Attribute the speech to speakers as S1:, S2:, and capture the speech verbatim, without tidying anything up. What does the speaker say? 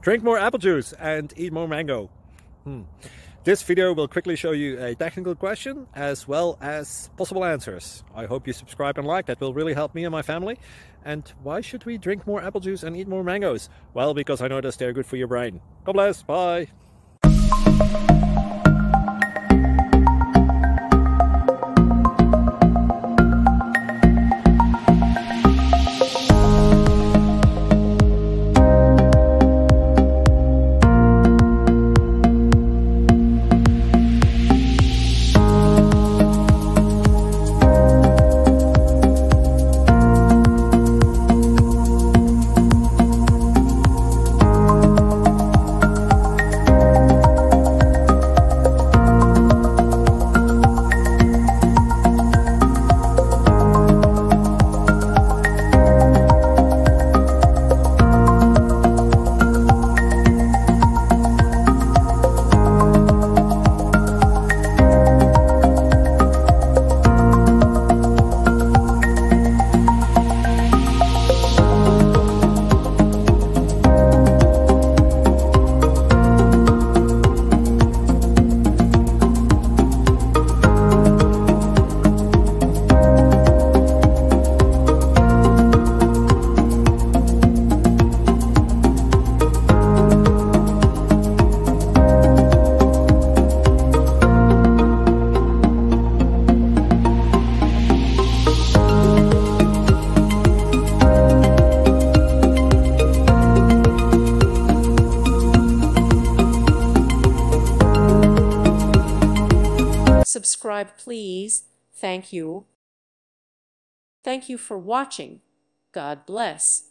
S1: Drink more apple juice and eat more mango. Hmm. This video will quickly show you a technical question as well as possible answers. I hope you subscribe and like, that will really help me and my family. And why should we drink more apple juice and eat more mangoes? Well, because I noticed they're good for your brain. God bless, bye!
S2: Subscribe, please. Thank you. Thank you for watching. God bless.